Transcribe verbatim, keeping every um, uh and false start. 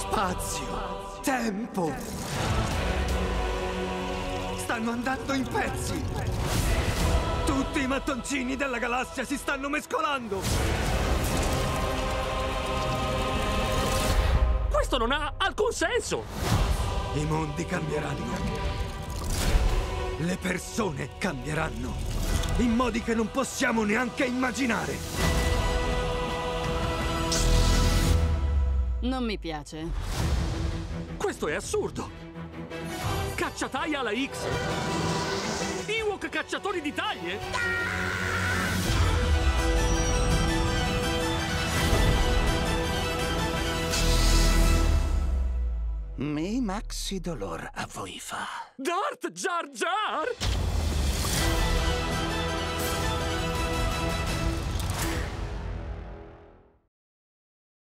Spazio, tempo, stanno andando in pezzi. Tutti i mattoncini della galassia si stanno mescolando. Questo non ha alcun senso! I mondi cambieranno. Le persone cambieranno. In modi che non possiamo neanche immaginare. Non mi piace. Questo è assurdo! Cacciataia alla X! Ewok cacciatori di taglie! Mi maxi dolor a voi fa. Darth Jar Jar!